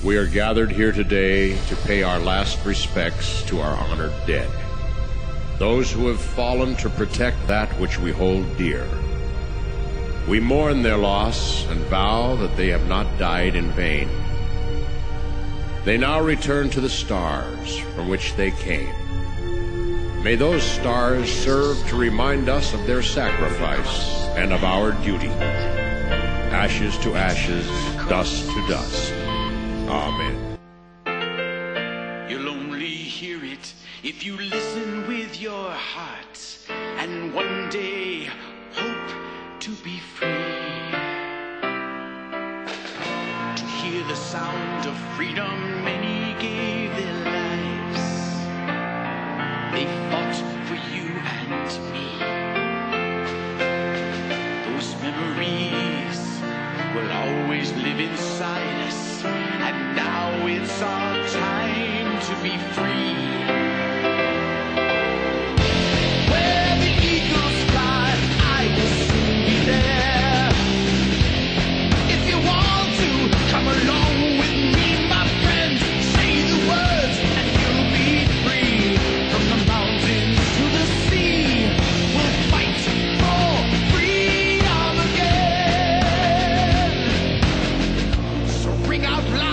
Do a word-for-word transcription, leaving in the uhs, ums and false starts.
We are gathered here today to pay our last respects to our honored dead, those who have fallen to protect that which we hold dear. We mourn their loss and vow that they have not died in vain. They now return to the stars from which they came. May those stars serve to remind us of their sacrifice and of our duty. Ashes to ashes, dust to dust. Amen. You'll only hear it if you listen with your heart, and one day hope to be free. To hear the sound of freedom, many gave their lives. They fought for you and me. Those memories will always live inside us, and now it's our time to be free. Where the eagles fly, I will soon be there. If you want to, come along with me, my friend. Say the words and you'll be free. From the mountains to the sea, we'll fight for freedom again. So ring out loud.